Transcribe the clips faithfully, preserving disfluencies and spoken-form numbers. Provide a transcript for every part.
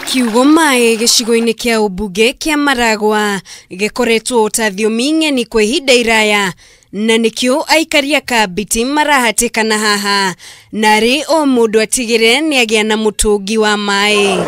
Kiugo maai gicigo-ini kia umbunge kia Maragua gikoretwo utathiomi ng'eni kwa ihinda iraya na nikio aikaria kabiti marahatikana haha nari o mundu atigire ni agia na mutungi wa maai.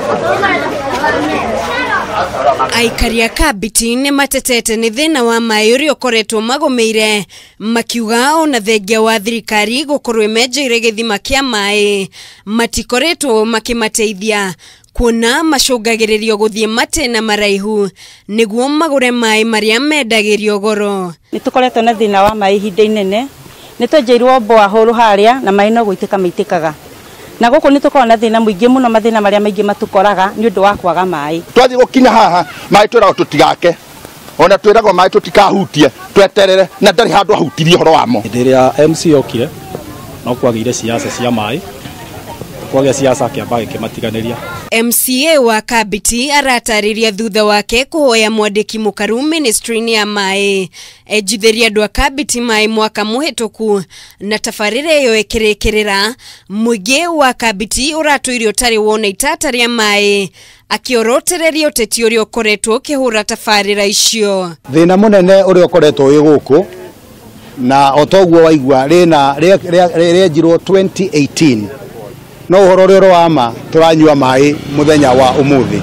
Aikaria kabiti ni matetete ni thina wa maai uria ukoretwo magomeire makiuga ona thengia wa thirikari gukorwo mejeire githima kia maai matikoretwo makimateithia kuona macungagiririo guthie mate na maraihu niguo magure maai maria mendagirio goro. Nitukoretwo na thina wa maai ihinda inene nitwenjeirwo boa huru haria na maai no guitika maitikaga na guku nitukorwo na thina muingi muno mathina maria maingi matukoraga ni undu wa kwaga maai. Twathi gukinya haha maai twiragwo tutigake ona twiragwo maai tutikahutie tweterere na ndari handu ahutirie horo wamo. Ndiria M C A okire no kwagire siasa cia maai kwagia siasa kiamba gikimatiganiria. M C A wa kabiti aratariria thutha wake kuhoya mwandiki mukaru ministry ya maai ejitheria andu a kabiti maai mwaka muhituku na tabarira iyo ikirikirira muingi wa kabiti uratuirio tari wona itata ria maai akiorotereria uteti uria ukoretwo kihura tabarira icio. Thina munene uria ukoretwo wi guku na otoguo waigua rina rienjirwo twenty eighteen no uhoro rero wama turanyua maai muthenya wa umuthi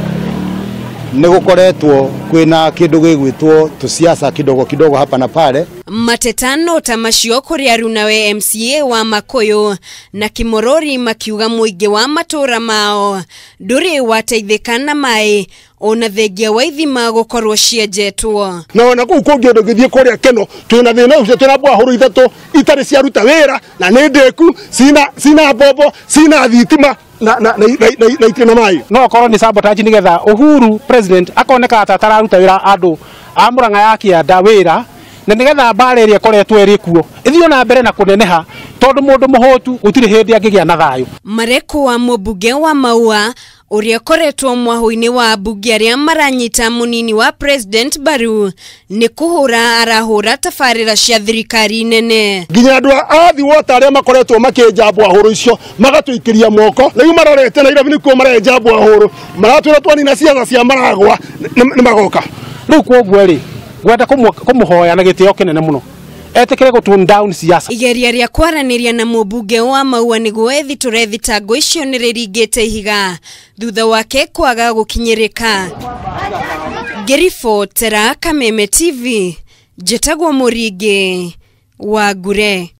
nigukoretwo kwina kindu gigwitwo tusiasa kidogo kidogo hapa na pale. Matetano tamasio kuri arunawe M C A wa Makoyo na Kimorori makiuga muingi wa matura mao nduri wateithikana maai ona thengia wa ithima gukorwo cienjetwo na ona kuu kungi undu githie kuria keno twina thina ucio twina bwa huru ithatu itari cia ruta wira na ni ndeku sina sina bobo sina thitima na na na na itina maai no korwo ni sabotage nigetha Uhuru president akoneka atatara ruta wira andu a Murang'a ya kianda wira na nigetha mbara iria koretwo iri kuo ithio na mbere na kuneneha tondu mundu muhotu gutire hindi angigia na thayu. Mareko wa mumbunge wa Maua uria koretwo mwaho-ini wa bunge aria maranyita munini wa president Baru ni kuhura arahura tabarira cia thirikari nene nginya andu athi wota aria makoretwo makinjambwa huru icio magatuikiria moko riu marorete na irabi nikuo marenjambwa huru maratwira twanina ciaca cia Maragwa ni magoka riu koguo ri gwenda kumuhoya na gitio kinene muno etekere go tune down siasa. Igeria ria kwaraniria na mumbunge wa Maua niguo ethiture thitango icio niririgite ihiga thutha wake kwaga gukinyirika. Gerifo tera Kameme T V jetagwo Muringi wa Gure.